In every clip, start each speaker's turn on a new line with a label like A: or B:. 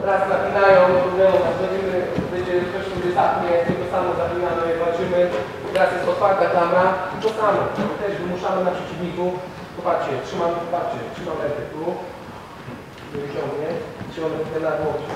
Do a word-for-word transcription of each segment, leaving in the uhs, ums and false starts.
A: raz zapinają, będziemy, będzie ktoś sobie zapnie, to samo zapinamy, walczymy. Teraz jest otwarta klamra i to samo. Też wymuszamy na przeciwniku. Popatrzcie, trzymam, popatrzcie, trzymam rękę tu. Wyciągnie, trzymamy tutaj na głowie.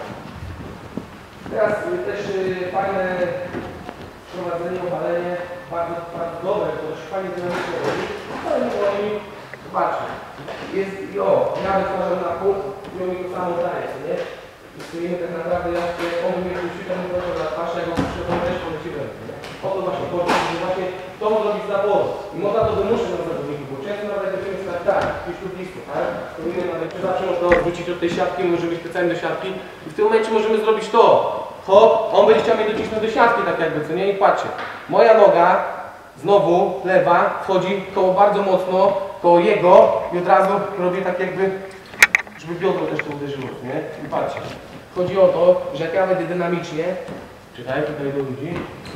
A: Teraz też y, fajne prowadzenie, obalenie, bardzo, bardzo dobre, to też fajnie dynamicznie robi. Ale nie robi, zobaczcie, jest, jo, ja wytwarzam na pół i on mi to samo daje, nie? I stoimy tak naprawdę, jak on mnie tu świetnie wytwarza na twarz, jak on przyszedł też poleci w rękę, nie? O to właśnie chodzi, że właśnie to zrobić z naporu. I można to wymusić na zawodniku, bo często nawet jak będziemy stać tak, gdzieś tu blisko, tak? To my nawet zawsze można odwrócić od tej siatki, może być specjalnie do siatki i w tym momencie możemy zrobić to. Hop, on będzie chciał mnie docisnąć do siatki, tak jakby, co nie? I patrzcie, moja noga, znowu lewa, wchodzi koło bardzo mocno, koło jego i od razu robię tak jakby, żeby biodro też to uderzyło, nie? I patrzcie, chodzi o to, że jak ja wejdę dynamicznie, czytaj, tutaj do ludzi,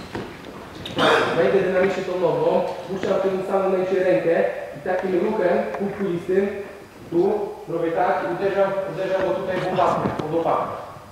A: wejdę dynamicznie tą nogą, puszczam w tym samym momencie rękę i takim ruchem półkulistym, tu, robię tak i uderzam, uderzam go tutaj w łopatkę, pod łopatkę.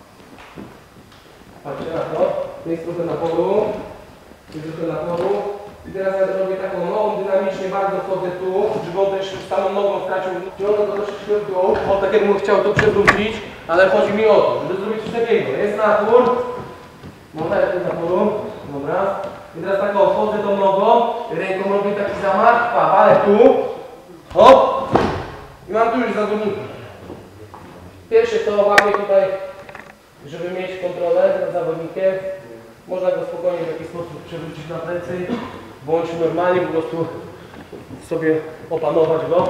A: Patrzcie na to, to jest trochę naporu, to jest trochę naporu i teraz ja robię taką nogą, dynamicznie bardzo wchodzę tu, żeby on też samą nogą stracił, ciągnę go troszeczkę w dół, on tak jakbym chciał to przewrócić, ale chodzi mi o to, żeby zrobić coś takiego, jest napór, dobra, jest naporu, dobra, i teraz tak o, wchodzę tą nogą, ręką robię taki zamach, pa, ale tu, hop, i mam tu już zawodnika. Pierwsze to łapię tutaj, żeby mieć kontrolę nad zawodnikiem, można go spokojnie w jakiś sposób przewrócić na plecy, bądź normalnie po prostu sobie opanować go.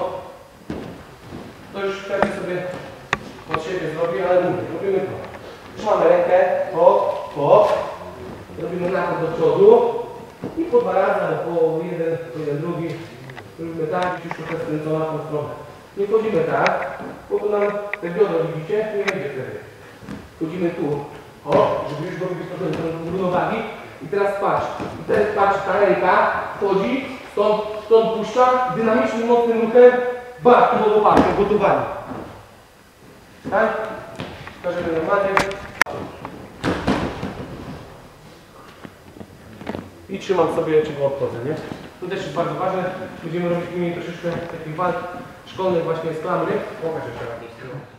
A: To już pewnie sobie od siebie zrobi, ale mówię, robimy to. Trzymamy rękę, hop, hop, robimy napad do przodu i po dwa razy, albo po jeden, po jeden, drugi, robimy tak, już trochę skręcona tą stronę. Nie wchodzimy tak, bo to nam te biodro, widzicie, nie będzie wtedy. Wchodzimy tu, o, żeby już robić trochę równowagi. I teraz patrz, i teraz patrz, ta ręka wchodzi, stąd, stąd puszcza, dynamicznym, mocnym ruchem, bach, tu pod łopatkę, gotowanie. Tak? Pokażemy normalnie. I trzymam sobie, czego odchodzę, nie? To też jest bardzo ważne, będziemy robić mniej troszeczkę takich walk szkolnych właśnie z klamry. Pokaż jeszcze raz.